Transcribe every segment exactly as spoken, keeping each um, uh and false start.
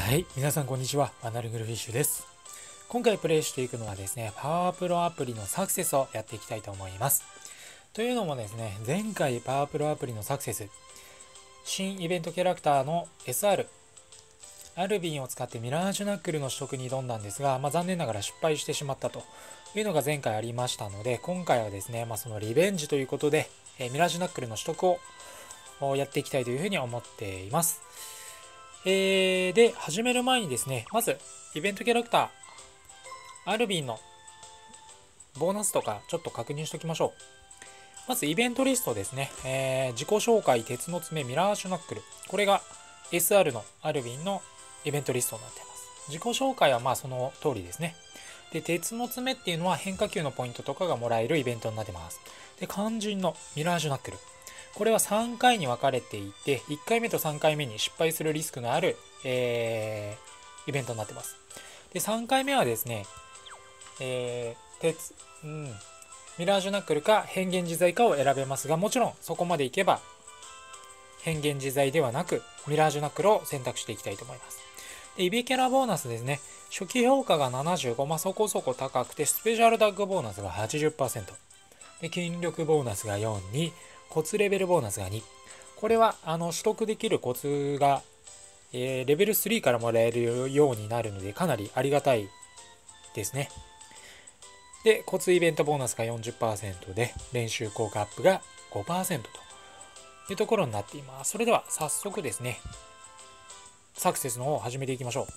はい、皆さんこんにちは。アナルグルフィッシュです。今回プレイしていくのはですね、パワープロアプリのサクセスをやっていきたいと思います。というのもですね、前回パワープロアプリのサクセス、新イベントキャラクターの エスアール、アルビンを使ってミラージュナックルの取得に挑んだんですが、まあ、残念ながら失敗してしまったというのが前回ありましたので、今回はですね、まあ、そのリベンジということで、えー、ミラージュナックルの取得をやっていきたいというふうに思っています。えー、で、始める前にですね、まず、イベントキャラクター、アルビンのボーナスとかちょっと確認しておきましょう。まず、イベントリストですね。えー、自己紹介、鉄の爪、ミラージュナックル。これが エスアール のアルビンのイベントリストになっています。自己紹介はまあその通りですね。で、鉄の爪っていうのは変化球のポイントとかがもらえるイベントになってます。で、肝心のミラージュナックル。これはさんかいに分かれていて、いっかいめとさんかいめに失敗するリスクのある、えー、イベントになってます。で、さんかいめはですね、えー、鉄、うん、ミラージュナックルか変幻自在かを選べますが、もちろんそこまでいけば変幻自在ではなくミラージュナックルを選択していきたいと思います。で、イベキャラボーナスですね。初期評価がななじゅうご、まあ、そこそこ高くて、スペシャルダッグボーナスが はちじゅっパーセント。で、筋力ボーナスがよんに、骨レベルボーナスがに。これはあの取得できるコツが、えー、レベルスリーからもらえるようになるので、かなりありがたいですね。で、コツイベントボーナスが よんじゅっパーセント で、練習効果アップが ごパーセント というところになっています。それでは早速ですね、サクセスの方を始めていきましょ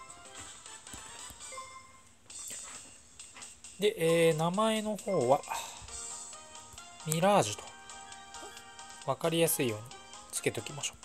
う。で、えー、名前の方は、ミラージュと分かりやすいようにつけておきましょ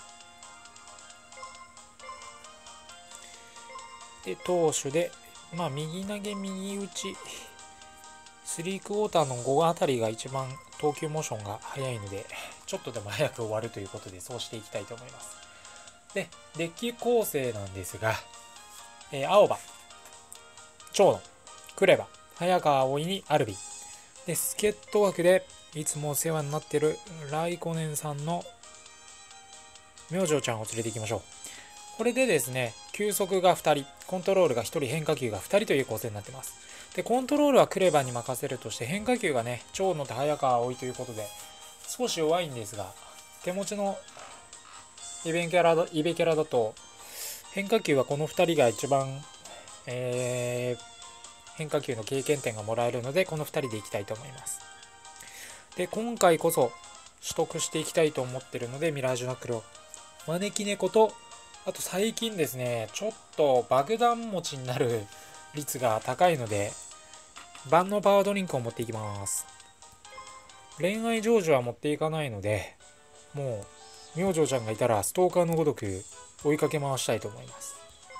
う。で、投手で、まあ、右投げ、右打ち、スリークォーターのごあたりが一番投球モーションが速いので、ちょっとでも早く終わるということで、そうしていきたいと思います。で、デッキ構成なんですが、えー、青葉、長野、クレバ、早川葵にアルビン。で、助っ人枠で、いつもお世話になっているライコネンさんの明星ちゃんを連れて行きましょう。これでですね、球速がふたり、コントロールがひとり、変化球がふたりという構成になっています。で、コントロールはクレバに任せるとして、変化球がね、長野と早川葵ということで、少し弱いんですが、手持ちのイベキャラだ、イベキャラだと、変化球はこのふたりが一番、えー、変化球の経験点がもらえるので、このふたりでいきたいと思います。で、今回こそ取得していきたいと思ってるので、ミラージュナックルを。招き猫と、あと最近ですね、ちょっと爆弾持ちになる率が高いので、万能パワードリンクを持っていきます。恋愛成就は持っていかないので、もう、明星ちゃんがいたらストーカーのごとく追いかけ回したいと思います。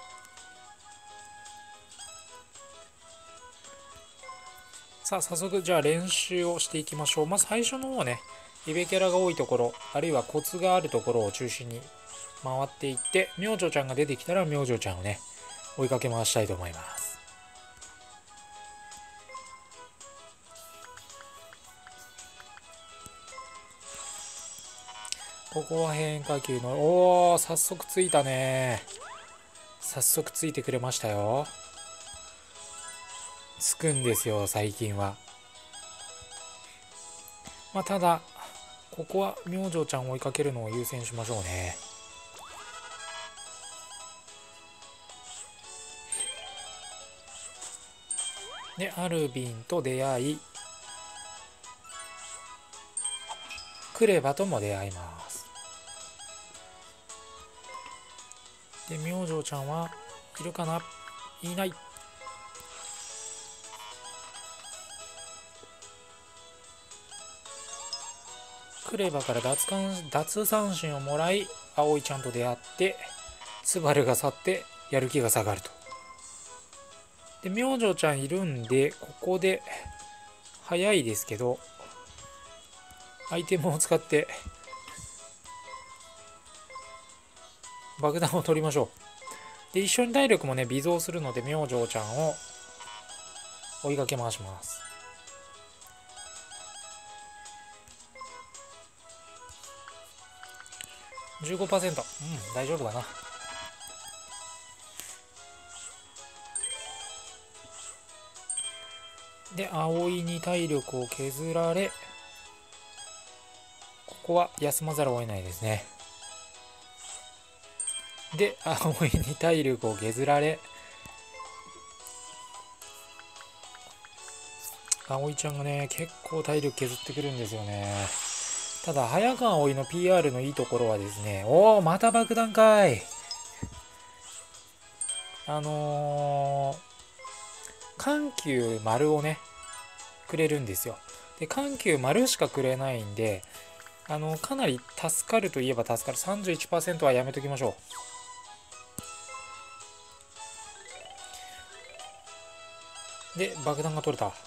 さあ、早速じゃあ練習をしていきましょう。まず最初の方ね、イベキャラが多いところ、あるいはコツがあるところを中心に回っていって、明星ちゃんが出てきたら明星ちゃんをね、追いかけ回したいと思います。ここは変化球の、おー、早速ついたね。早速ついてくれましたよ。つくんですよ、最近は。まあ、ただ、ここは明星ちゃんを追いかけるのを優先しましょうね。で、アルビンと出会い、クレバとも出会います。で、明星ちゃんはいるかな？いない。クレバから奪還奪三振をもらい、葵ちゃんと出会って、スバルが去ってやる気が下がると。で、明星ちゃんいるんで、ここで早いですけど、アイテムを使って爆弾を取りましょう。で、一緒に体力もね、微増するので、明星ちゃんを追いかけ回します。じゅうごパーセント。うん、大丈夫かな。 で、葵に体力を削られ、ここは休まざるを得ないですね。で、葵に体力を削られ、葵ちゃんがね、結構体力削ってくるんですよね。ただ、早川葵の ピーアール のいいところはですね、おお、また爆弾かい。あのー、緩急丸をね、くれるんですよ。で、緩急丸しかくれないんで、あの、かなり助かるといえば助かる。さんじゅういちパーセント はやめときましょう。で、爆弾が取れた。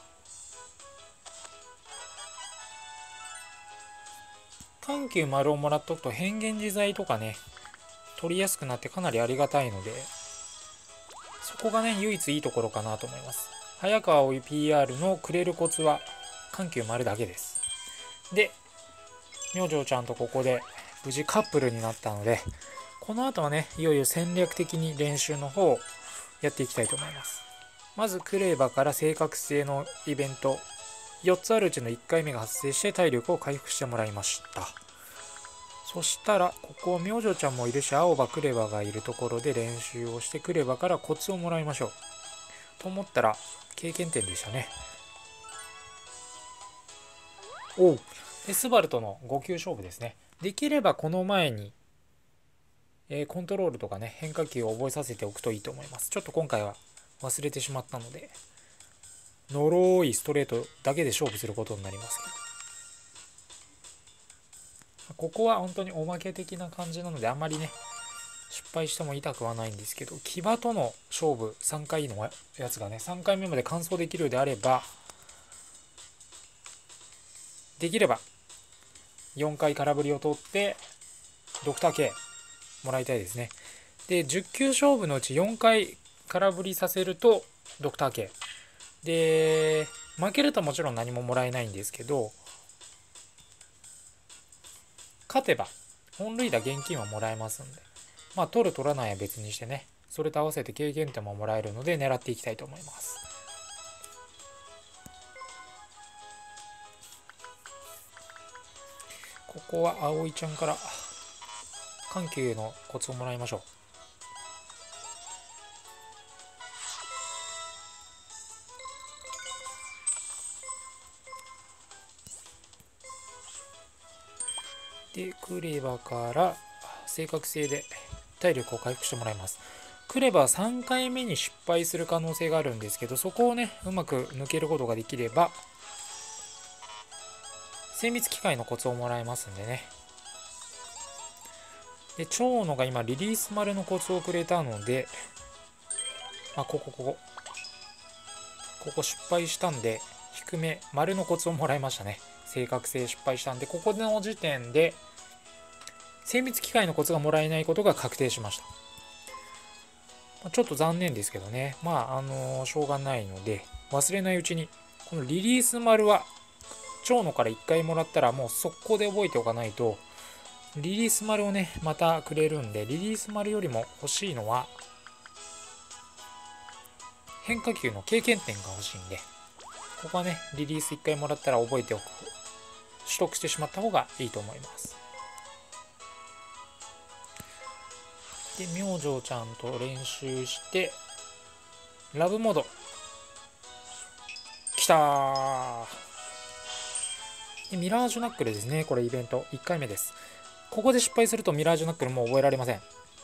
緩急丸をもらっとくと変幻自在とかね、取りやすくなってかなりありがたいので、そこがね、唯一いいところかなと思います。早川葵 ピーアール のくれるコツは緩急丸だけです。で、明星ちゃんとここで無事カップルになったので、この後はね、いよいよ戦略的に練習の方をやっていきたいと思います。まずクレーバから正確性のイベント、よっつあるうちのいっかいめが発生して体力を回復してもらいました。そしたら、ここ明星ちゃんもいるし、青葉クレバがいるところで練習をしてクレバからコツをもらいましょう。と思ったら、経験点でしたね。おう。で、スバルとのご球勝負ですね。できればこの前に、えー、コントロールとかね、変化球を覚えさせておくといいと思います。ちょっと今回は忘れてしまったので、のろいストレートだけで勝負することになりますけど。ここは本当におまけ的な感じなので、あんまりね、失敗しても痛くはないんですけど、騎馬との勝負さんかいのやつがね、さんかいめまで完走できるようであれば、できればよんかい空振りを取ってドクター K もらいたいですね。で、じゅっ球勝負のうちよんかい空振りさせるとドクター K で、負けるともちろん何ももらえないんですけど、勝てば本塁打現金はもらえますんで、まあ取る取らないは別にしてね、それと合わせて経験点ももらえるので狙っていきたいと思います。ここは葵ちゃんから緩急のコツをもらいましょう。で、クレバから正確性で体力を回復してもらいます。クレバさんかいめに失敗する可能性があるんですけど、そこをね、うまく抜けることができれば、精密機械のコツをもらえますんでね。で、蝶野が今リリース丸のコツをくれたので、あ、ここ、ここ。ここ失敗したんで、低め、丸のコツをもらいましたね。正確性失敗したんで、ここの時点で、精密機械のコツがもらえないことが確定しました。ちょっと残念ですけどね。まあ、あのー、しょうがないので、忘れないうちに、このリリース丸は、蝶野からいっかいもらったらもう速攻で覚えておかないと、リリース丸をね、またくれるんで、リリース丸よりも欲しいのは、変化球の経験点が欲しいんで、ここはね、リリースいっかいもらったら覚えておく、取得してしまった方がいいと思います。で、明星ちゃんと練習して、ラブモード。きたー。で、ミラージュナックルですね。これイベントいっかいめです。ここで失敗するとミラージュナックルもう覚えられません。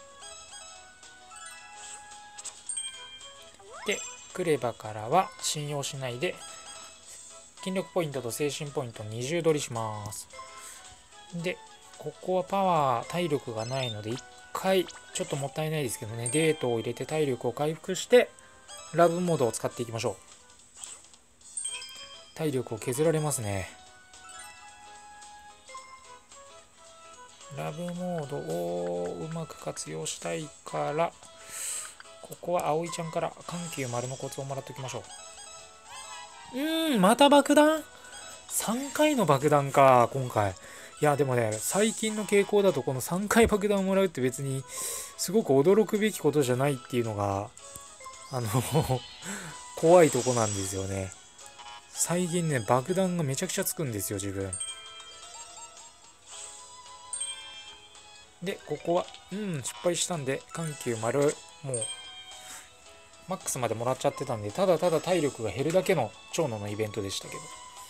で、クレバからは信用しないで、筋力ポイントと精神ポイントにじゅう取りします。で、ここはパワー、体力がないのでいっかい、ちょっともったいないですけどね、デートを入れて体力を回復して、ラブモードを使っていきましょう。体力を削られますね。ラブモードをうまく活用したいから、ここは葵ちゃんから緩急丸のコツをもらっておきましょう。うーん、また爆弾 ?さん 回の爆弾か、今回。いや、でもね、最近の傾向だとこのさんかい爆弾をもらうって別にすごく驚くべきことじゃないっていうのが、あの、怖いとこなんですよね。 最近ね、爆弾がめちゃくちゃつくんですよ、自分。で、ここは、うん、失敗したんで、緩急丸、もう、マックスまでもらっちゃってたんで、ただただ体力が減るだけの長野のイベントでしたけど。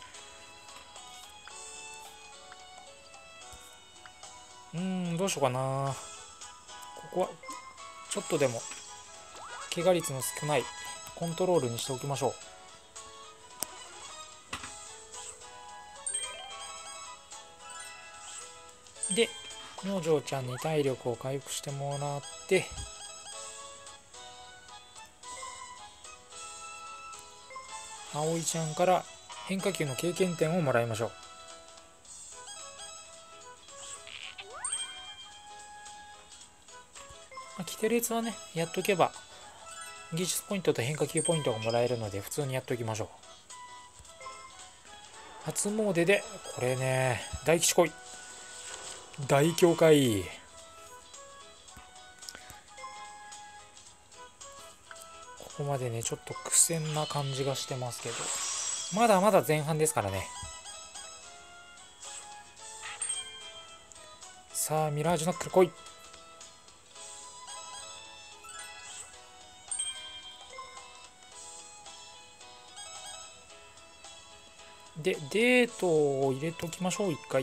うーん、どうしようかな。ここは、ちょっとでも、怪我率の少ないコントロールにしておきましょう。で、明星ちゃんに体力を回復してもらって、葵ちゃんから変化球の経験点をもらいましょう。まあ、キテレツはね、やっとけば技術ポイントと変化球ポイントがもらえるので普通にやっておきましょう。初詣で、これね、大吉来い。大教会。ここまでね、ちょっと苦戦な感じがしてますけど、まだまだ前半ですからね。さあ、ミラージュナックル来い。で、デートを入れときましょう、一回。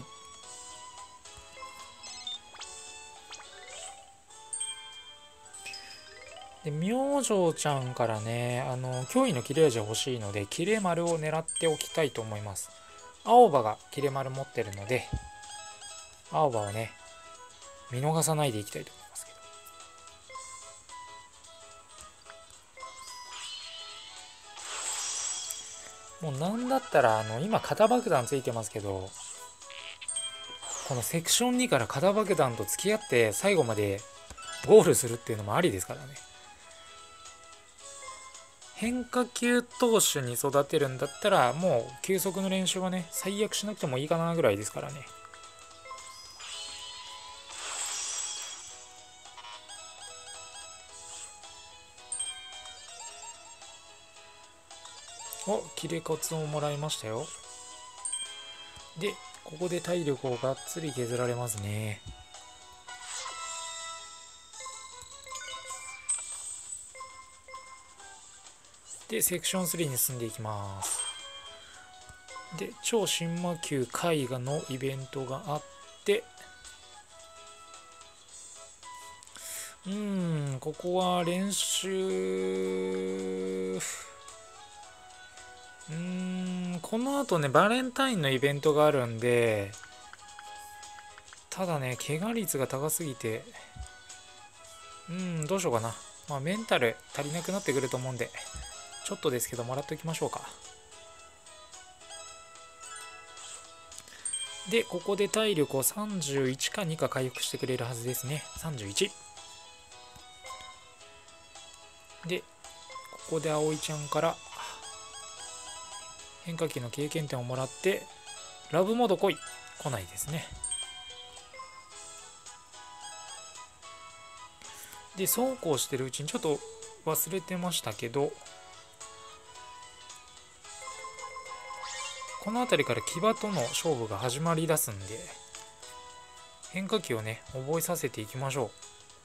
で、明星ちゃんからね、あの、脅威の切れ味欲しいので、切れ丸を狙っておきたいと思います。青葉が切れ丸持ってるので、青葉をね、見逃さないでいきたいと思いますけど。もうなんだったら、あの、今、肩爆弾ついてますけど、このセクションにから肩爆弾と付き合って最後までゴールするっていうのもありですからね。変化球投手に育てるんだったら、もう球速の練習はね、最悪しなくてもいいかなぐらいですからね。お、切れコツをもらいましたよ。で、ここで体力をがっつり削られますね。で、セクションスリーに進んでいきます。で、超新魔球絵画のイベントがあって、うーん、ここは練習、うーん、この後ね、バレンタインのイベントがあるんで、ただね、怪我率が高すぎて、うーん、どうしようかな。まあ、メンタル足りなくなってくると思うんで、ちょっとですけど、もらっておきましょうか。で、ここで体力をさんじゅういちかにか回復してくれるはずですね。さんじゅういち。で、ここで葵ちゃんから変化球の経験点をもらって、ラブモード来い。来ないですね。で、そうこうしてるうちにちょっと忘れてましたけど、この辺りから騎馬との勝負が始まりだすんで、変化球をね、覚えさせていきましょ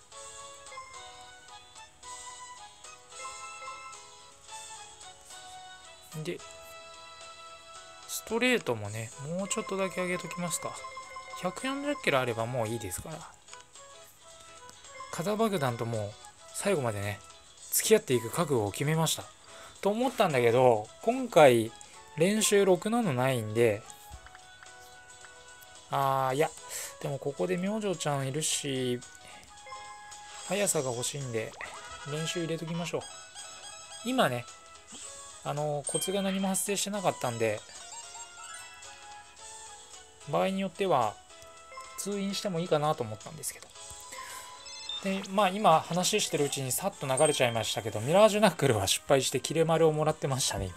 う。で、ストレートもね、もうちょっとだけ上げときますか。ひゃくよんじゅっキロあればもういいですから。肩爆弾ともう最後までね、付き合っていく覚悟を決めました。と思ったんだけど、今回練習ろくなのないんで、あー、いや、でもここで明星ちゃんいるし、速さが欲しいんで、練習入れときましょう。今ね、あの、コツが何も発生してなかったんで、場合によっては通院してもいいかなと思ったんですけど。で、まあ今話してるうちにさっと流れちゃいましたけど、ミラージュナックルは失敗して切れ丸をもらってましたね、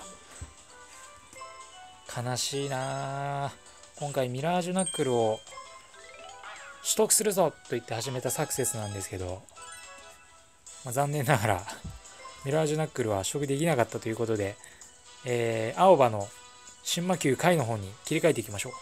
今。悲しいなぁ。今回ミラージュナックルを取得するぞと言って始めたサクセスなんですけど、まあ、残念ながらミラージュナックルは取得できなかったということで、えー、青葉の新魔球回の方に切り替えていきましょう。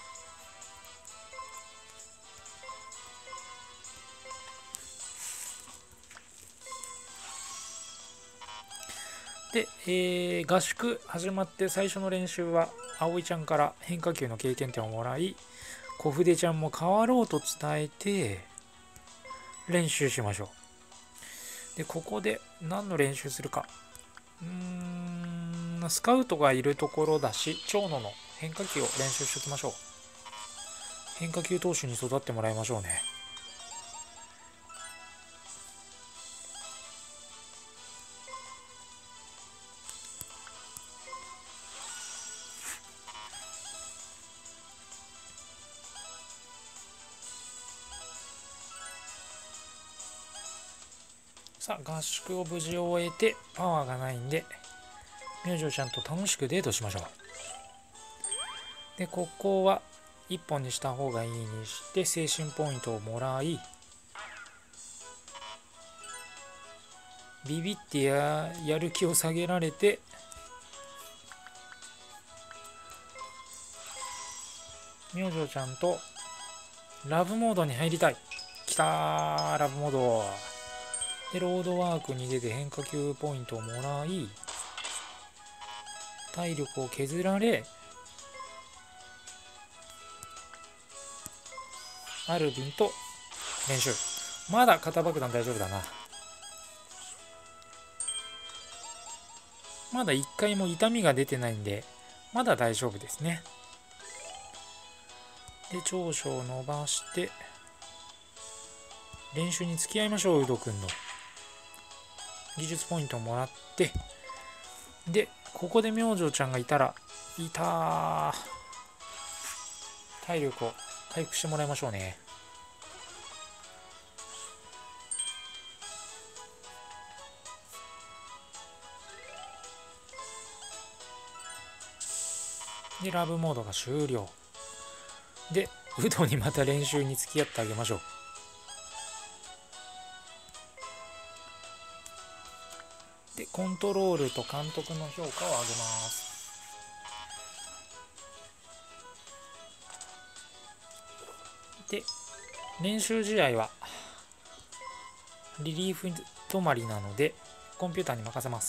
で、えー、合宿始まって最初の練習は葵ちゃんから変化球の経験点をもらい、小筆ちゃんも変わろうと伝えて練習しましょう。で、ここで何の練習するか。うーん、スカウトがいるところだし、長野の変化球を練習しておきましょう。変化球投手に育ってもらいましょうね。さあ、合宿を無事終えてパワーがないんで、明星ちゃんと楽しくデートしましょう。で、ここはいっぽんにした方がいいにして精神ポイントをもらい、ビビって や, やる気を下げられて、明星ちゃんとラブモードに入りたい。きたー、ラブモードで、ロードワークに出て変化球ポイントをもらい、体力を削られ、アルビンと練習。まだ肩爆弾大丈夫だな。まだいっかいも痛みが出てないんで、まだ大丈夫ですね。で、長所を伸ばして練習に付き合いましょう。ウドくんの技術ポイントをもらって、で、ここで明星ちゃんがいたら、いたー、体力を回復してもらいましょうね。で、ラブモードが終了で、ウドにまた練習に付き合ってあげましょう。で、コントロールと監督の評価を上げます。で、練習試合はリリーフ止まりなのでコンピューターに任せます。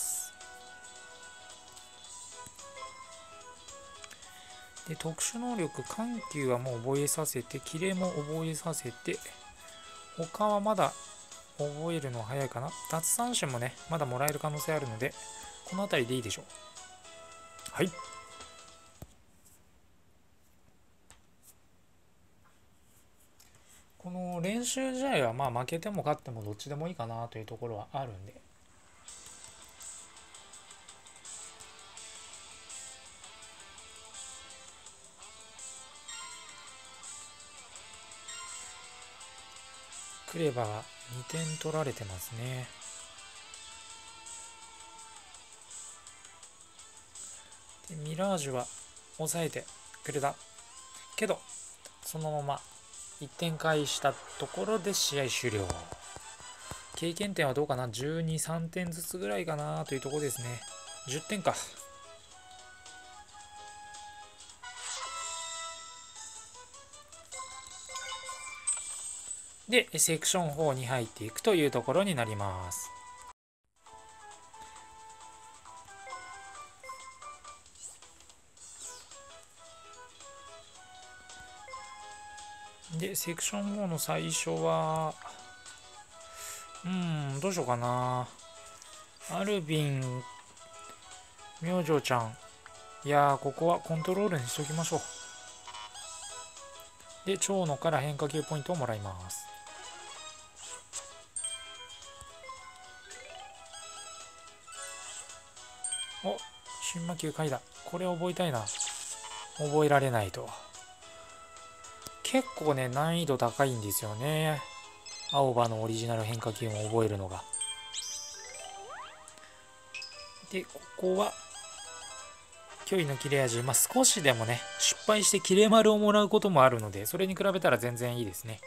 で、特殊能力緩急はもう覚えさせて、キレも覚えさせて、他はまだ覚えるのは早いかな。奪三振もね、まだもらえる可能性あるので、この辺りでいいでしょう。はい。この練習試合はまあ負けても勝ってもどっちでもいいかなというところはあるんで、クレバがにてん取られてますね。で、ミラージュは抑えてくれたけど、そのままいってん返したところで試合終了。経験点はどうかな、じゅうに、さんてんずつぐらいかなというところですね。じゅってんか。で、セクションよんに入っていくというところになります。で、セクションよんの最初は、うーん、どうしようかな。アルビン、明星ちゃん。いやー、ここはコントロールにしておきましょう。で、長野から変化球ポイントをもらいます。お、新魔球回だ。これ覚えたいな。覚えられないと。結構ね、難易度高いんですよね。青葉のオリジナル変化球を覚えるのが。で、ここは、距離の切れ味、まあ、少しでもね、失敗して切れ丸をもらうこともあるので、それに比べたら全然いいですね。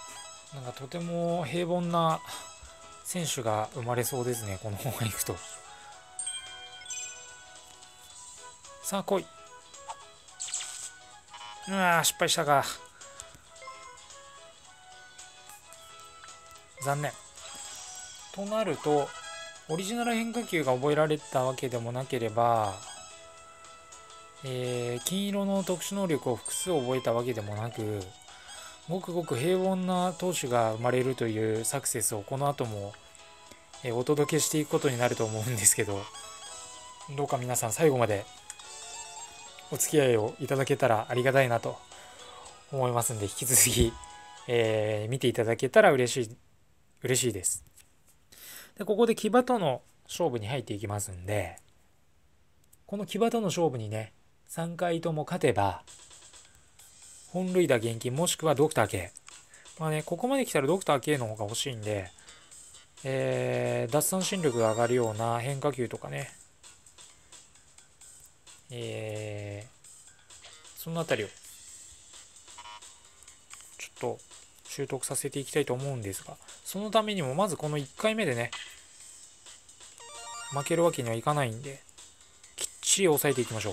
なんかとても平凡な選手が生まれそうですね、この方がいくと。 さあ来い。うわー失敗したか。残念。となるとオリジナル変化球が覚えられたわけでもなければ、えー、金色の特殊能力を複数覚えたわけでもなく、ごくごく平凡な投手が生まれるというサクセスをこの後も、えー、お届けしていくことになると思うんですけど、どうか皆さん最後までお付き合いをいただけたらありがたいなと思いますんで、引き続き、えー、見ていただけたら嬉しい嬉しいです。でここで騎馬との勝負に入っていきますんで、この騎馬との勝負にねさんかいとも勝てば本塁打現金もしくはドクター K、 まあねここまで来たらドクター K の方が欲しいんで、えー、奪三振力が上がるような変化球とかね、えー、そのあたりをちょっと習得させていきたいと思うんですが、そのためにもまずこのいっかいめでね負けるわけにはいかないんで、きっちり抑えていきましょう。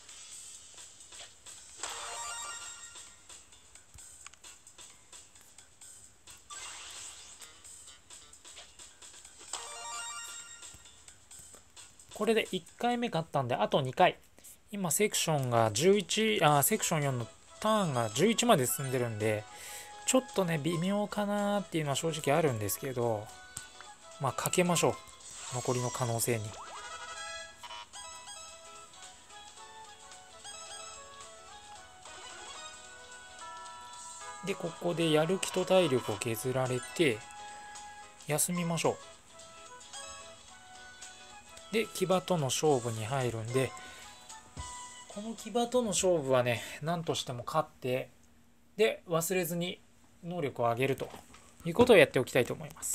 これでいっかいめ勝ったんであとにかい。今セクションがじゅういち、あセクションよんのターンがじゅういちまで進んでるんで、ちょっとね微妙かなっていうのは正直あるんですけど、まあかけましょう、残りの可能性に。でここでやる気と体力を削られて休みましょう。で騎馬との勝負に入るんで、この騎馬との勝負はね何としても勝って、で忘れずに能力を上げるということをやっておきたいと思います。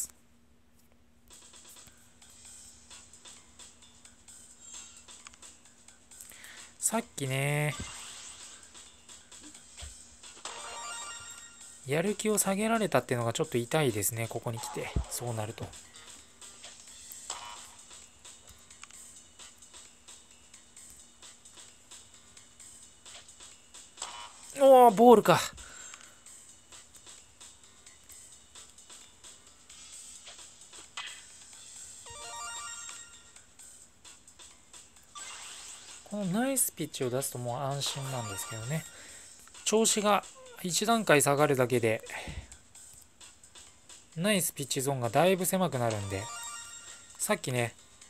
さっきねやる気を下げられたっていうのがちょっと痛いですね、ここに来てそうなると。おおボールか。このナイスピッチを出すともう安心なんですけどね、調子がいち段階下がるだけでナイスピッチゾーンがだいぶ狭くなるんで、さっきね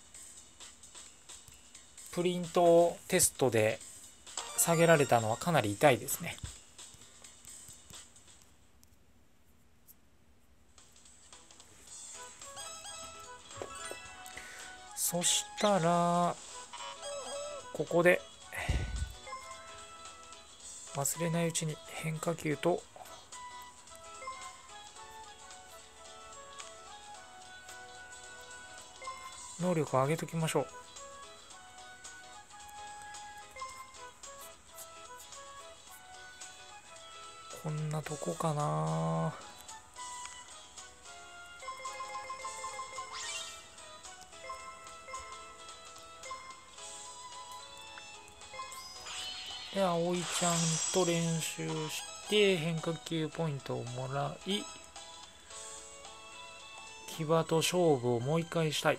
プリントテストで下げられたのはかなり痛いですね。そしたらここで忘れないうちに変化球と能力を上げときましょう。こんなとこかな。で葵ちゃんと練習して変化球ポイントをもらい、騎馬と勝負をもう一回したい。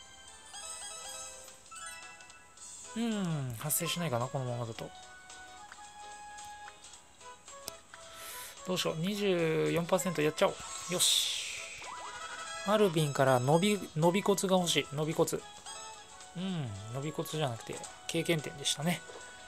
うん発生しないかなこのままだと。どうしよう にじゅうよんパーセント やっちゃおう。よし、アルビンから伸び伸び骨が欲しい。伸び骨、うん伸び骨じゃなくて経験点でしたね。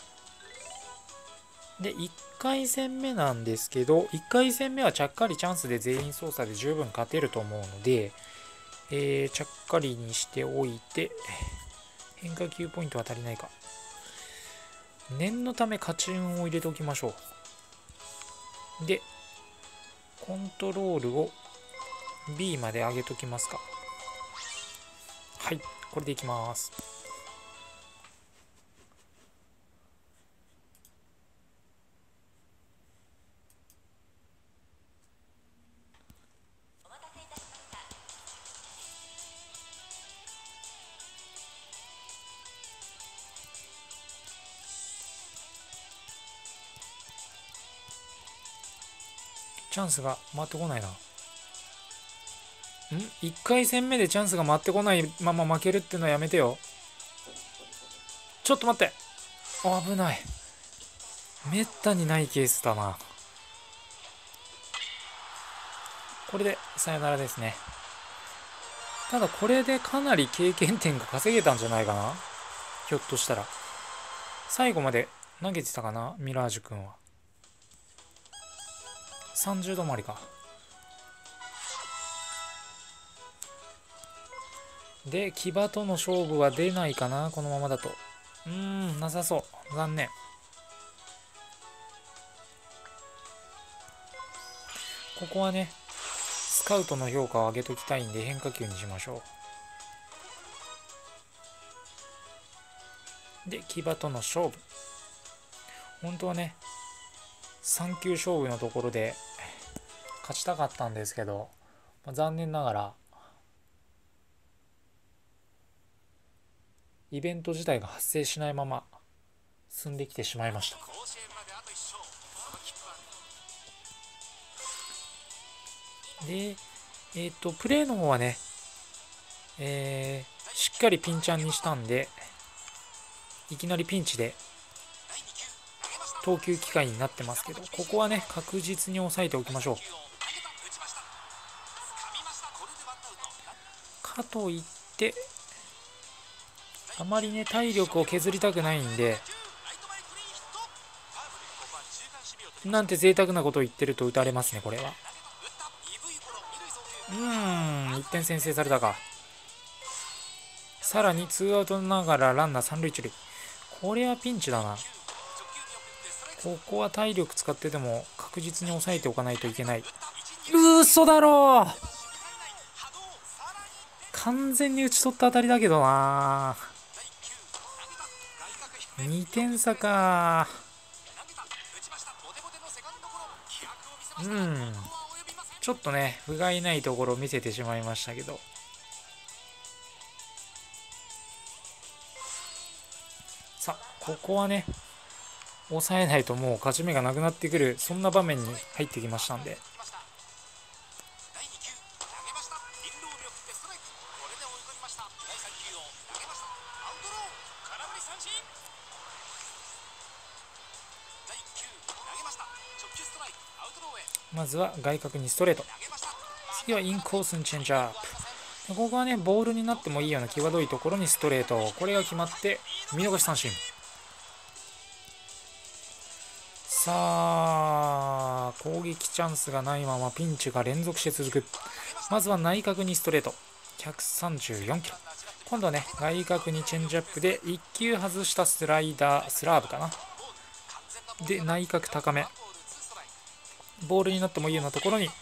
でいっかい戦目なんですけど、いっかい戦目はちゃっかりチャンスで全員操作で十分勝てると思うので、えー、ちゃっかりにしておいて、変化球ポイントは足りないか。念のため勝ち運を入れておきましょう。でコントロールを ビー まで上げときますか。はい、これでいきます。 チャンスが回ってこないな。ん ?いっ 回戦目でチャンスが回ってこないまま負けるっていうのはやめてよ。ちょっと待って。危ない。めったにないケースだな。これでさよならですね。ただこれでかなり経験点が稼げたんじゃないかな、ひょっとしたら。最後まで投げてたかな、ミラージュ君は。さんじゅうどまりか。で騎馬との勝負は出ないかな、このままだと。うーん、なさそう。残念。ここはね、スカウトの評価を上げときたいんで変化球にしましょう。で騎馬との勝負、本当はねさん球勝負のところで勝ちたかったんですけど、まあ、残念ながらイベント自体が発生しないまま進んできてしまいました。でえっ、ー、とプレーの方はね、えー、しっかりピンチャンにしたんで、いきなりピンチで投球機会になってますけど、ここはね確実に抑えておきましょう。かといってあまりね体力を削りたくないんで、なんて贅沢なことを言ってると打たれますね。これはうーん、いってん先制されたか。さらにツーアウトながらランナー三塁一塁。これはピンチだな。ここは体力使ってでも確実に抑えておかないといけない。うそだろう、完全に打ち取った当たりだけどな。にてん差か。うんちょっとね不甲斐ないところを見せてしまいましたけど、さあここはね抑えないともう勝ち目がなくなってくる、そんな場面に入ってきましたんで、まずは外角にストレート、次はインコースにチェンジアップ。ここはねボールになってもいいような際どいところにストレート、これが決まって見逃し三振。さあ攻撃チャンスがないままピンチが連続して続く。まずは内角にストレートひゃくさんじゅうよんキロ、今度はね外角にチェンジアップでいっ球外したスライダースラーブかな、で内角高め、ボールになってもいいようなところに、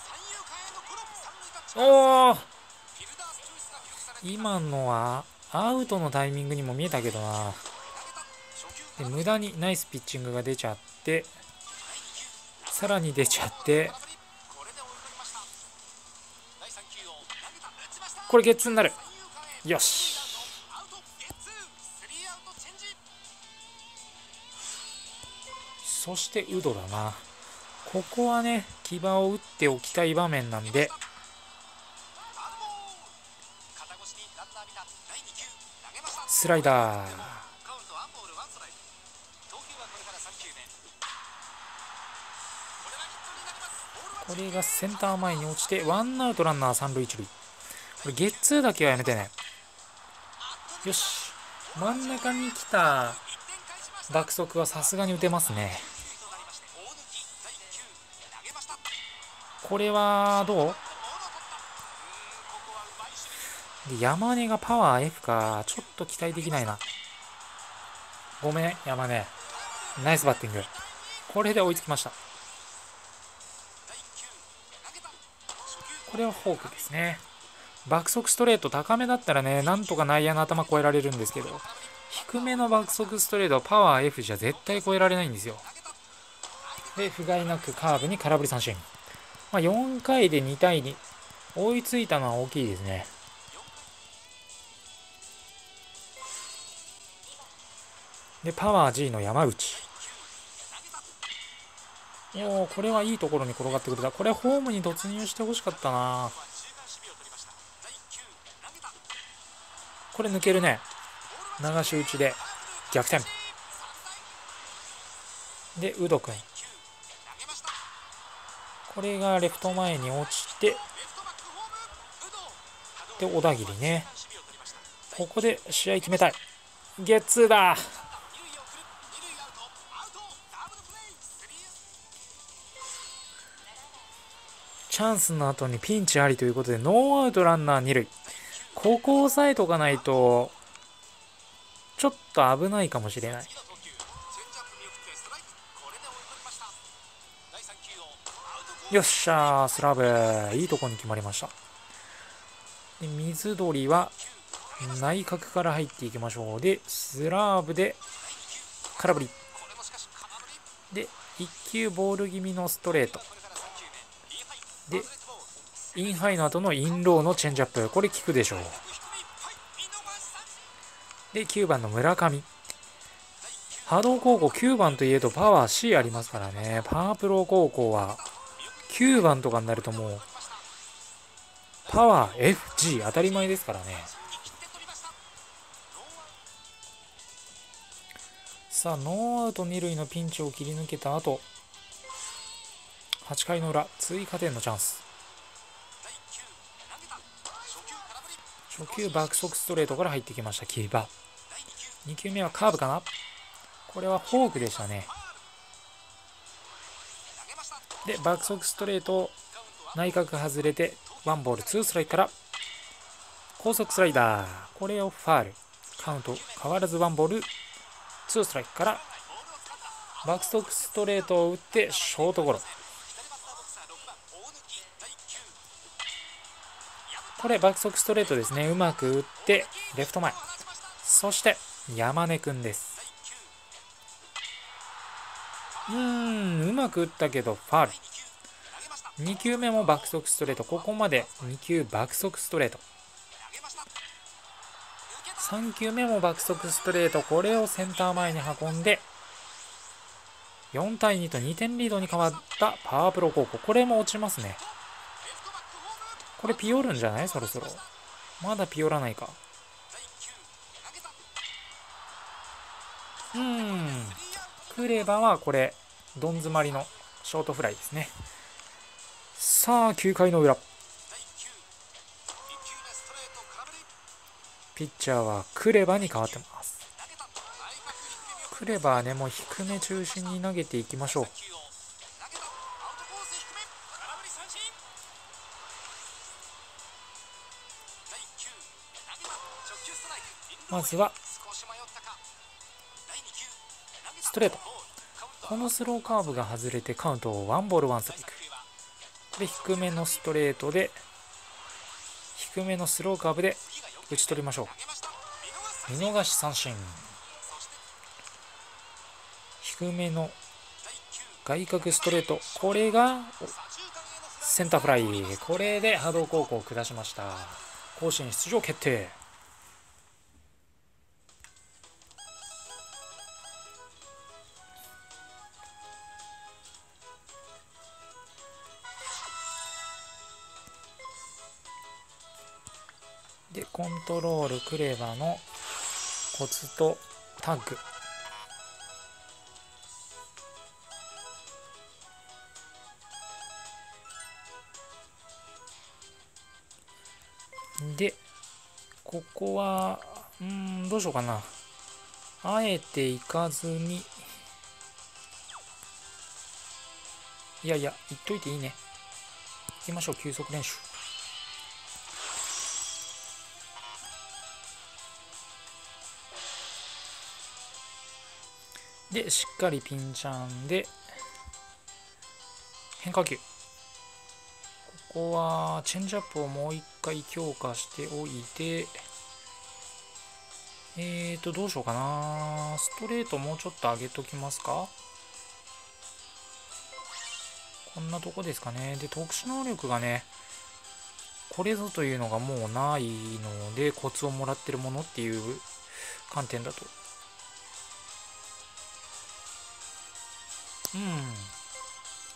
おお今のはアウトのタイミングにも見えたけどな。で無駄にナイスピッチングが出ちゃって、さらに出ちゃって、これゲッツーになる。よし、そしてウドだな。ここはね牙を打っておきたい場面なんで、スライダー、これがセンター前に落ちてワンアウトランナー三塁一塁。これゲッツーだけはやめてね。よし、真ん中に来た爆速はさすがに打てますね。これはどうで、山根がパワー F か、ちょっと期待できないな。ごめん山根、ナイスバッティング。これで追いつきました。これはフォークですね。爆速ストレート高めだったらねなんとか内野の頭越えられるんですけど、低めの爆速ストレートはパワー F じゃ絶対越えられないんですよ。で不甲斐なくカーブに空振り三振。まあ、よんかいでにたいに追いついたのは大きいですね。でパワー G の山内、 おお、これはいいところに転がってくれた。これホームに突入してほしかったな。これ抜けるね。流し打ちで逆転で、ウド君、これがレフト前に落ちて、で小田切ね、ここで試合決めたい。ゲッツーだ。チャンスの後にピンチありということで、ノーアウトランナーに塁。ここを抑えとかないとちょっと危ないかもしれない。よっしゃー、スラブいいとこに決まりました。で水鳥は内角から入っていきましょう。でスラーブで空振りでいっ球ボール気味のストレートでインハイの後のインローのチェンジアップ、これ効くでしょう。できゅうばんの村上、波動高校きゅうばんといえどパワー C ありますからね。パワープロ高校はきゅうばんとかになるともうパワー エフジー 当たり前ですからね。さあノーアウトに塁のピンチを切り抜けた後、はちかいの裏追加点のチャンス。初球爆速ストレートから入ってきましたキーバー。に球目はカーブかな。これはフォークでしたね。で爆速ストレート内角外れてワンボールツーストライクから高速スライダー、これをファール。カウント変わらずワンボールツーストライクから爆速ストレートを打ってショートゴロ。これ爆速ストレートですね。うまく打ってレフト前。そして山根くんです。うーんうまく打ったけどファール。に球目も爆速ストレート。ここまでに球爆速ストレート。さん球目も爆速ストレート。これをセンター前に運んでよんたいにとにてんリードに変わったパワープロ高校。これも落ちますね。これピオるんじゃない？そろそろ。まだピオらないか。うーんクレバはこれどん詰まりのショートフライですね。さあきゅうかいの裏、ピッチャーはクレバに変わってます。クレバはねもう低め中心に投げていきましょう。まずはストレート。このスローカーブが外れてカウントをワンボールワンストライク。で低めのストレートで低めのスローカーブで打ち取りましょう。見逃し三振。低めの外角ストレート、これがセンターフライ。これで波動高校を下しました。甲子園出場決定。でコントロールクレバのコツとタッグ。でここはうーんどうしようかな。あえていかずに、いやいや言っといていいね。行きましょう球速練習。でしっかりピンチャンで変化球。ここはチェンジアップをもう一回強化しておいて、えーとどうしようかな。ストレートもうちょっと上げときますか。こんなとこですかね。で特殊能力がねこれぞというのがもうないので、コツをもらってるものっていう観点だとうん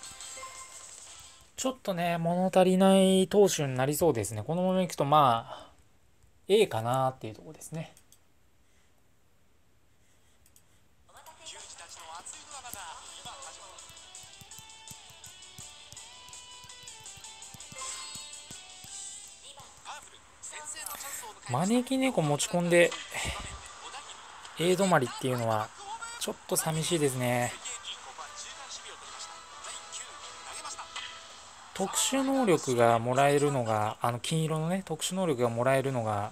ちょっとね、物足りない投手になりそうですね。このままいくと、まあ、A かなっていうところですね。招き猫持ち込んで A 止まりっていうのはちょっと寂しいですね。特殊能力がもらえるのが、あの金色のね、特殊能力がもらえるのが、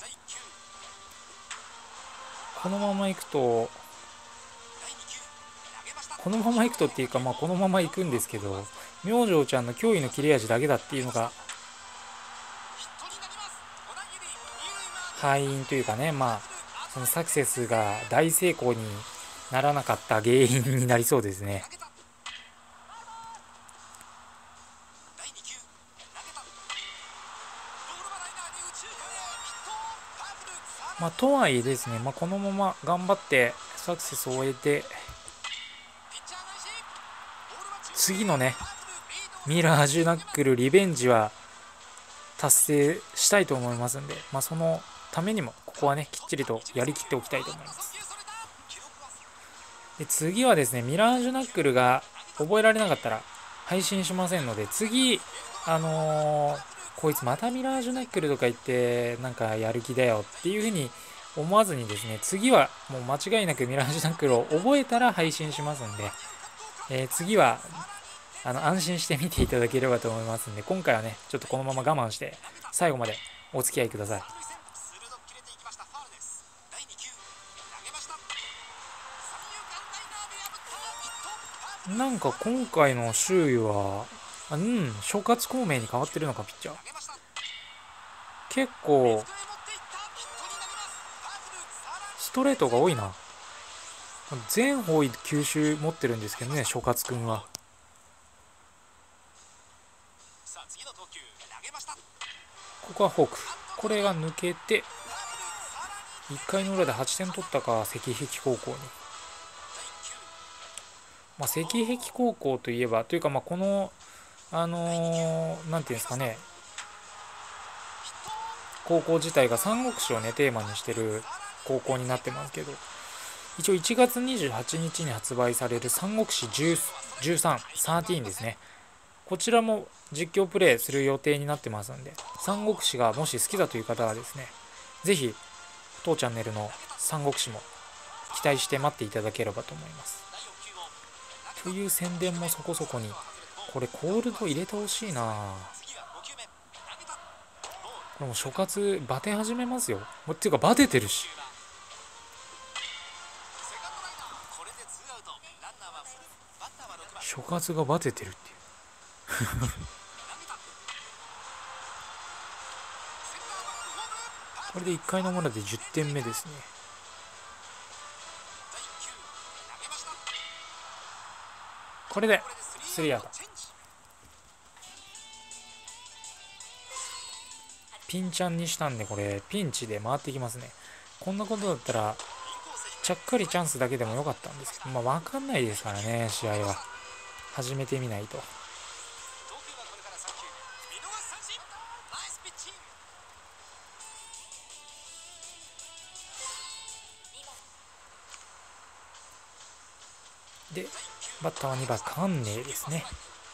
このままいくと、このままいくとっていうか、まあこのままいくんですけど、明星ちゃんの驚異の切れ味だけだっていうのが、敗因というかね、まあ、そのサクセスが大成功にならなかった原因になりそうですね。まあ、とはいえですね、まあ、このまま頑張ってサクセスを終えて、次のね、ミラージュナックルリベンジは達成したいと思いますんで、まあ、そのためにもここはね、きっちりとやりきっておきたいと思います。で次はですね、ミラージュナックルが覚えられなかったら配信しませんので、次、あのー、こいつまたミラージュナックルとか言ってなんかやる気だよっていう風に思わずにですね、次はもう間違いなくミラージュナックルを覚えたら配信しますんで、えー、次はあの安心して見ていただければと思いますんで、今回はねちょっとこのまま我慢して最後までお付き合いください。なんか今回の周囲は、うん、諸葛孔明に変わってるのか、ピッチャー。結構、ストレートが多いな。全方位球種持ってるんですけどね、諸葛くんは。ここはフォーク。これが抜けて、いっかいの裏ではちてん取ったか、石壁高校に。まあ、石壁高校といえば、というか、まあ、この、あのー、なんていうんですかね、高校自体が三国志をね、テーマにしてる高校になってますけど、一応いちがつにじゅうはちにちに発売される三国志じゅうさん、じゅうさんですね。こちらも実況プレイする予定になってますんで、三国志がもし好きだという方はですね、ぜひ当チャンネルの三国志も期待して待っていただければと思います。という宣伝もそこそこに、これコールド入れてほしいな。これも諸葛バテ始めますよ。っていうかバテてるし。諸葛がバテてるっていうこれでいっかいの裏でじゅってんめですね。これでスリーアウト。ピンチャンにしたんで、これピンチで回ってきますね。こんなことだったらちゃっかりチャンスだけでもよかったんですけど、まあ分かんないですからね、試合は。始めてみないと。で、バッターはにばんカンネですね。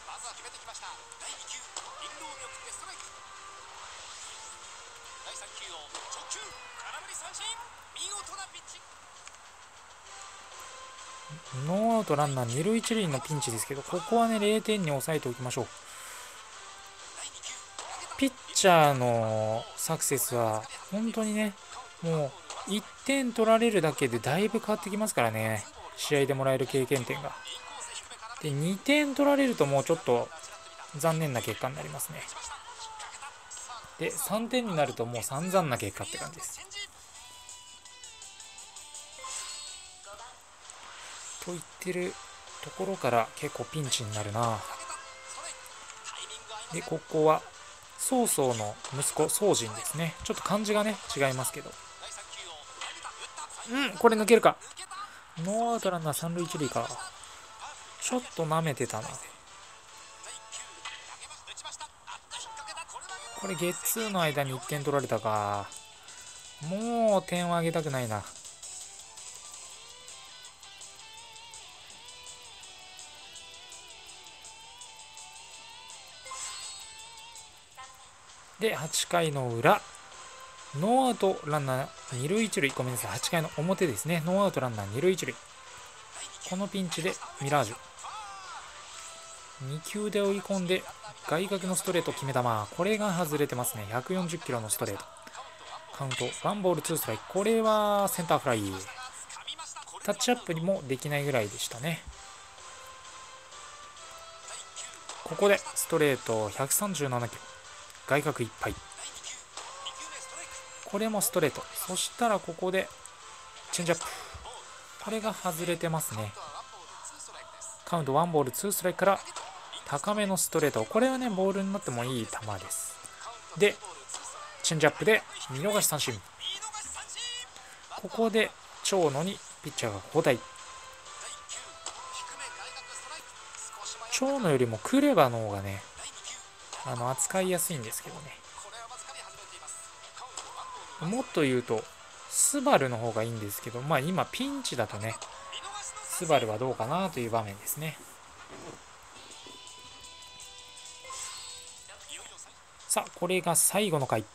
ノーアウトランナーに塁いち塁のピンチですけど、ここはねれいてんに抑えておきましょう。ピッチャーのサクセスは本当にね、もういってん取られるだけでだいぶ変わってきますからね、試合でもらえる経験点が。でにてん取られるともうちょっと残念な結果になりますね。でさんてんになるともう散々な結果って感じです。と言ってるところから結構ピンチになるな。でここは曹操の息子曹仁ですね。ちょっと漢字がね違いますけど、うんこれ抜けるか。ノーアウトランナーさん塁いち塁か。ちょっと舐めてたな。 これゲッツーの間にいってん取られたか。もう点を上げたくないな。ではちかいの裏、ノーアウトランナーに塁いち塁、ごめんなさい、はちかいの表ですね。ノーアウトランナーに塁いち塁、このピンチでミラージュに球で追い込んで外角のストレート決め球、これが外れてますね。ひゃくよんじゅっキロのストレート。カウントワンボールツーストライク、これはセンターフライ。タッチアップにもできないぐらいでしたね。ここでストレートひゃくさんじゅうななキロ、外角いっぱい、これもストレート。そしたらここでチェンジアップ、これが外れてますね。カウントワンボールツーストライクから高めのストレート、これはねボールになってもいい球です。でチェンジアップで見逃し三振。ここで長野にピッチャーが交代。長野よりもクレバの方がねあの扱いやすいんですけどね。もっと言うとスバルの方がいいんですけど、まあ今ピンチだとねスバルはどうかなという場面ですね。さあこれが最後の回。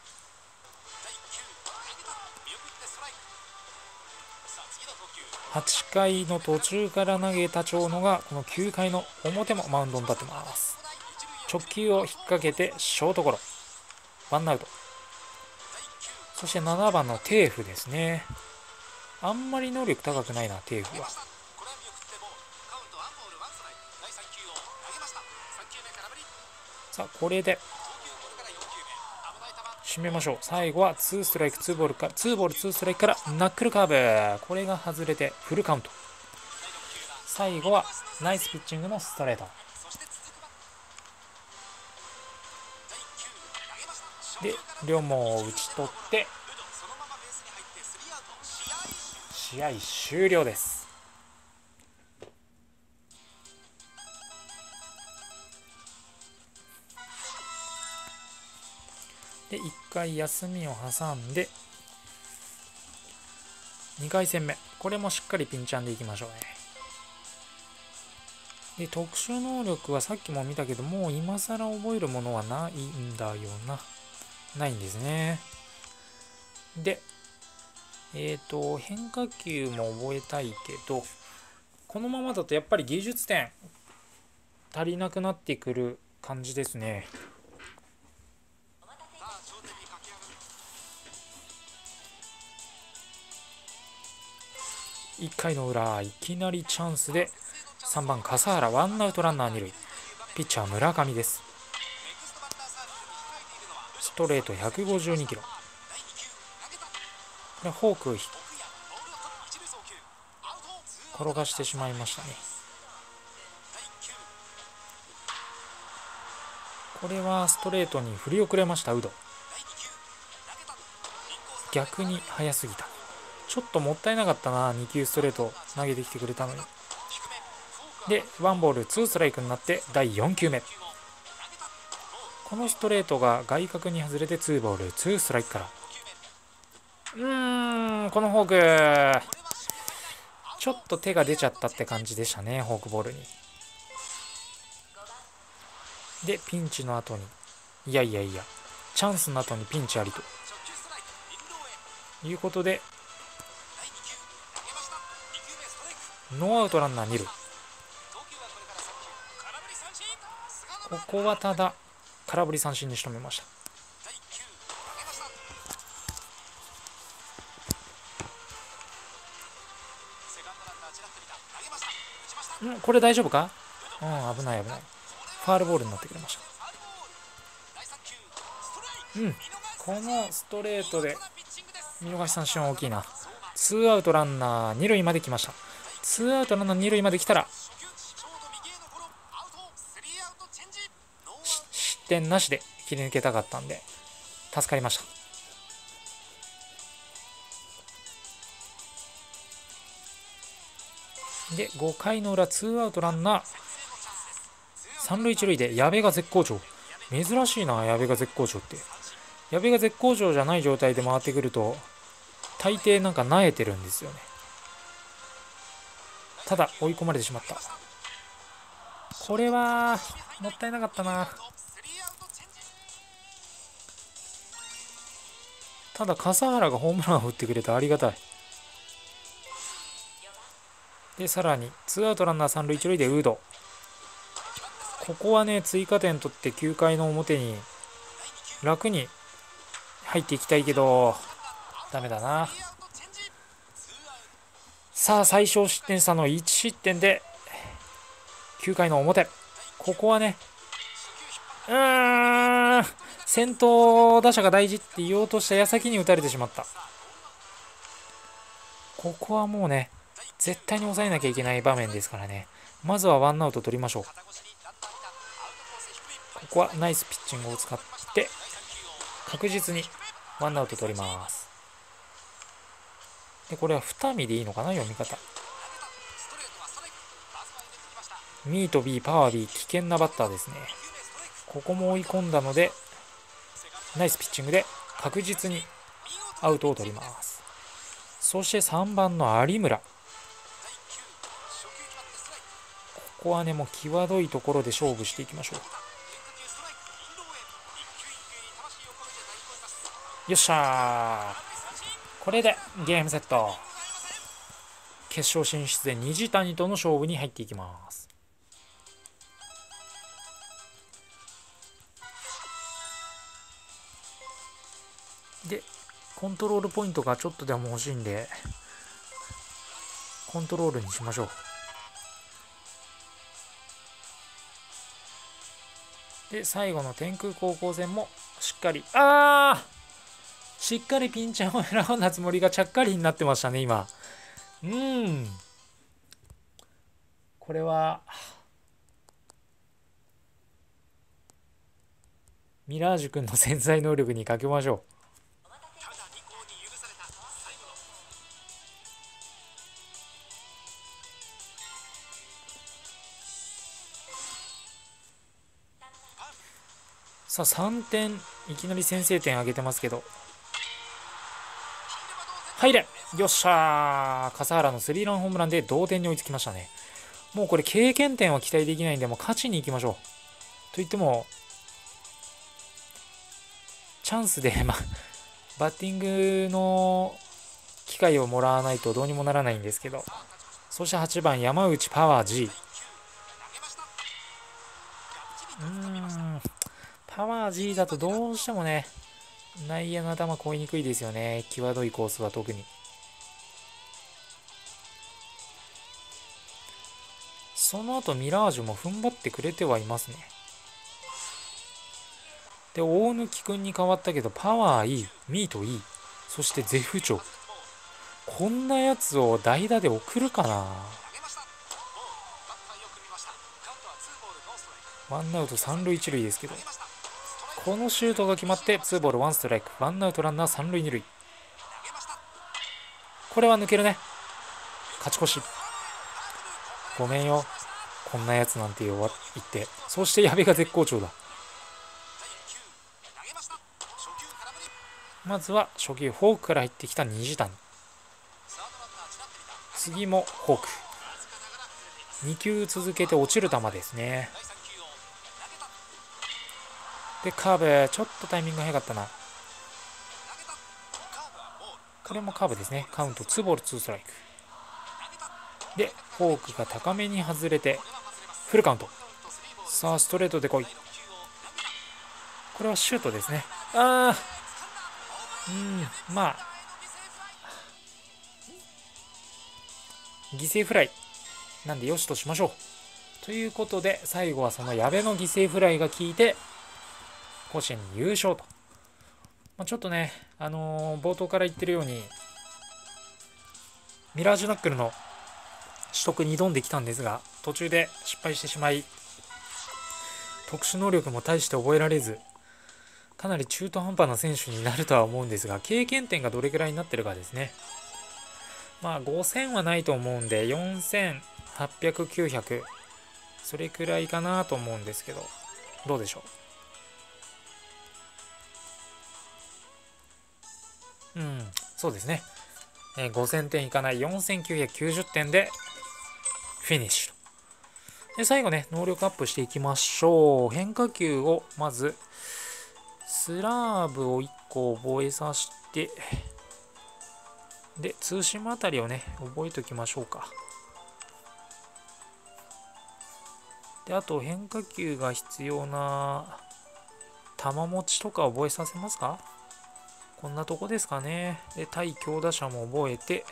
はちかいの途中から投げた長野がこのきゅうかいの表もマウンドに立ってます。直球を引っ掛けてショートゴロ、ワンアウト。そしてななばんのテーフですね。あんまり能力高くないなテーフは。さあこれで締めましょう。最後はツーストライクツーボールかツーボールツーストライクからナックルカーブ、これが外れてフルカウント。最後はナイスピッチングのストレートで両毛を打ち取って試合終了です。でいっかい休みを挟んでにかい戦目、これもしっかりピンチャンでいきましょうね。で特殊能力はさっきも見たけどもう今更覚えるものはないんだよな。ないんですね。でえっと変化球も覚えたいけどこのままだとやっぱり技術点足りなくなってくる感じですね。いっかいの裏いきなりチャンスでさんばん笠原、ワンアウトランナーに塁、ピッチャー村上です。ストレートひゃくごじゅうにキロ、これフォーク転がしてしまいましたね。これはストレートに振り遅れましたウド、逆に速すぎた。ちょっともったいなかったな、に球ストレート投げてきてくれたのに。でワンボールツーストライクになってだいよん球目、このストレートが外角に外れてツーボールツーストライクから、うーんこのフォークちょっと手が出ちゃったって感じでしたね、フォークボールに。でピンチの後にいやいやいやチャンスの後にピンチありということでノーアウトランナーに塁、ここはただ空振り三振に仕留めました。んこれ大丈夫か。うん危ない危ない、ファールボールになってくれました。うんこのストレートで見逃し三振は大きいな。ツーアウトランナーに塁まで来ました。ツーアウトランナーに塁まで来たら失点なしで切り抜けたかったんで助かりました。でごかいの裏ツーアウトランナーさん塁いち塁で矢部が絶好調、 珍しいな、矢部が絶好調って。矢部が絶好調じゃない状態で回ってくると大抵なんか萎えてるんですよね。ただ追い込まれてしまった。これはもったいなかったな。ただ笠原がホームランを打ってくれてありがたい。でさらにツーアウトランナー三塁一塁でウード。ここはね追加点取ってきゅうかいの表に楽に入っていきたいけどダメだな。さあ最小失点差のいち失点できゅうかいの表。ここはねうーん先頭打者が大事って言おうとした矢先に打たれてしまった。ここはもうね絶対に抑えなきゃいけない場面ですからね。まずはワンアウト取りましょう。ここはナイスピッチングを使って確実にワンアウト取ります。でこれは二見でいいのかな、読み方。ミート B パワー B 危険なバッターですね。ここも追い込んだのでナイスピッチングで確実にアウトを取ります。そしてさんばんの有村、ここはねもう際どいところで勝負していきましょう。よっしゃー、これでゲームセット。決勝進出で虹谷との勝負に入っていきます。でコントロールポイントがちょっとでも欲しいんでコントロールにしましょう。で最後の天空高校戦もしっかりあーしっかりピンチャーを選んだつもりがちゃっかりになってましたね今。うんこれはミラージュ君の潜在能力にかけましょう。さあさんてんいきなり先制点挙げてますけど入れ、よっしゃー、笠原のスリーランホームランで同点に追いつきましたね。もうこれ経験点は期待できないんでもう勝ちに行きましょう。といってもチャンスで、ま、バッティングの機会をもらわないとどうにもならないんですけど。そしてはちばん山内パワー G。 うーんパワー G だとどうしてもね内野の頭越えにくいですよね、際どいコースは特に。その後ミラージュも踏ん張ってくれてはいますね。で大貫くんに変わったけどパワーいい、ミートいい、そして絶不調、こんなやつを代打で送るかな。ワンアウト三塁一塁ですけどこのシュートが決まってツーボールワンストライク、ワンアウトランナー三塁二塁。これは抜けるね、勝ち越し。ごめんよこんなやつなんて言って。そして矢部が絶好調だ。まずは初球フォークから入ってきた虹谷、次もフォーク、にきゅう続けて落ちる球ですね。でカーブ、ちょっとタイミング早かったな。これもカーブですね。カウントツーボールツーストライクでフォークが高めに外れてフルカウント。さあストレートで来い。これはシュートですね。ああうんまあ犠牲フライなんでよしとしましょう。ということで最後はその矢部の犠牲フライが効いて甲子園に優勝と。まあ、ちょっとねあのー、冒頭から言ってるようにミラージュナックルの取得に挑んできたんですが途中で失敗してしまい特殊能力も大して覚えられずかなり中途半端な選手になるとは思うんですが経験点がどれくらいになってるかですね。まあごせんはないと思うんでよんせんはっぴゃく、きゅうひゃくそれくらいかなと思うんですけどどうでしょうん、そうですね。えー、ごせんてんいかないよんせんきゅうひゃくきゅうじゅってんでフィニッシュと。で、最後ね、能力アップしていきましょう。変化球をまず、スラーブをいっこ覚えさせて、で、ツーシームあたりをね、覚えておきましょうか。で、あと変化球が必要な球持ちとか覚えさせますか？こんなとこですかね。で、対強打者も覚えて、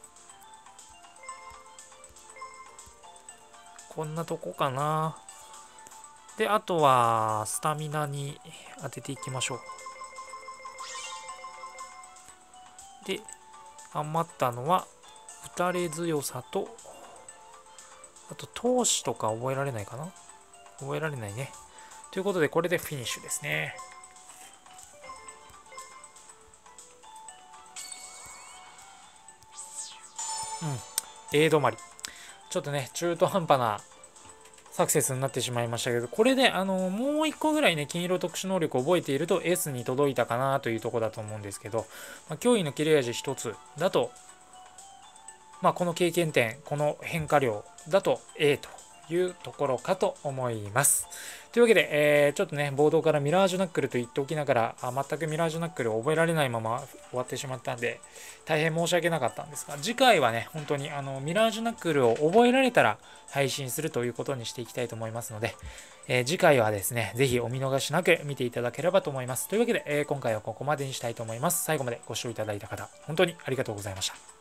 こんなとこかな。で、あとは、スタミナに当てていきましょう。で、余ったのは、打たれ強さと、あと、投手とか覚えられないかな？覚えられないね。ということで、これでフィニッシュですね。うん。A 止まり。ちょっとね、中途半端なサクセスになってしまいましたけど、これで、あの、もういっこぐらいね、金色特殊能力を覚えていると S に届いたかなというところだと思うんですけど、まあ、脅威の切れ味ひとつだと、まあ、この経験点、この変化量だと A というところかと思います。というわけで、えー、ちょっとね、冒頭からミラージュナックルと言っておきながら、あ全くミラージュナックルを覚えられないまま終わってしまったんで、大変申し訳なかったんですが、次回はね、本当にあのミラージュナックルを覚えられたら配信するということにしていきたいと思いますので、えー、次回はですね、ぜひお見逃しなく見ていただければと思います。というわけで、えー、今回はここまでにしたいと思います。最後までご視聴いただいた方、本当にありがとうございました。